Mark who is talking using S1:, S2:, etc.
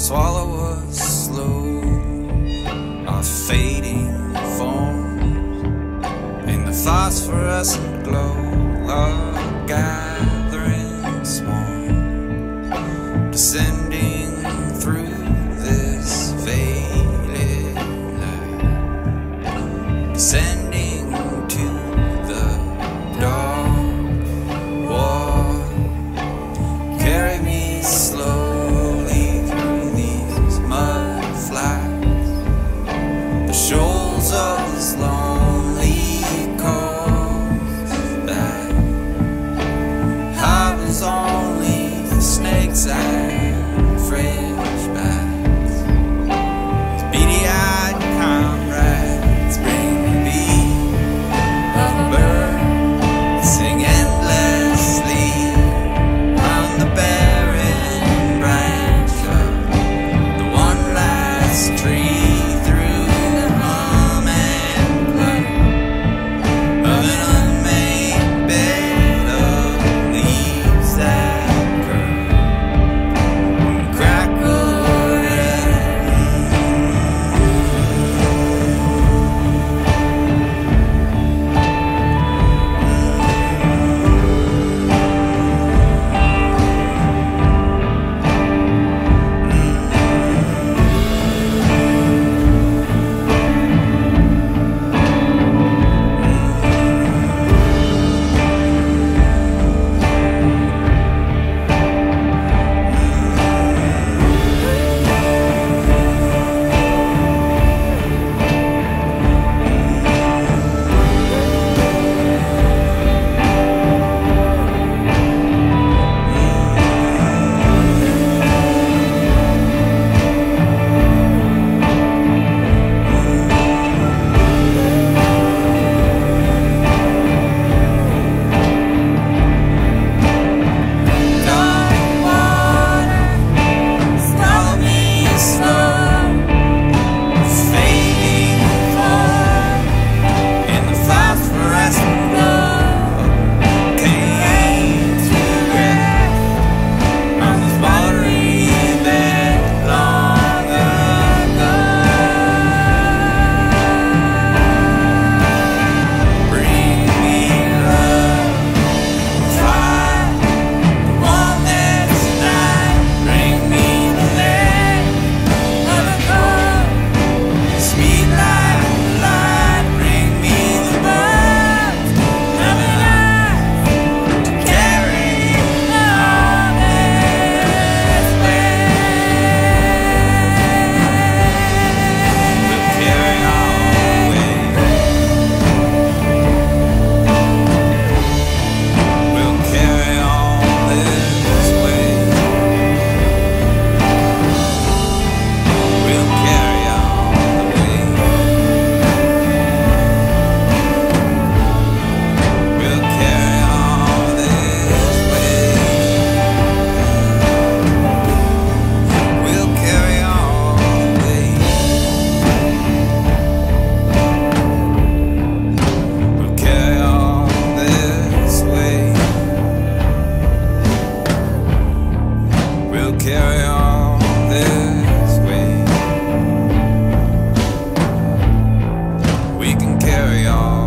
S1: swallow was slow, our fading forms in the phosphorescent glow of gathering swarm, descending through this veiled light, descending to the dark wall. Carry me slowly through these mud flats, the shoals of this lonely coast that harbors only the snakes and fringe bats. These beady-eyed comrades bring the beat of a bird, sing endlessly on the barren branch of the one last tree, through the hum and clutter of an unmade bed of leaves that curl and crackle. Carry on this way. We can carry on.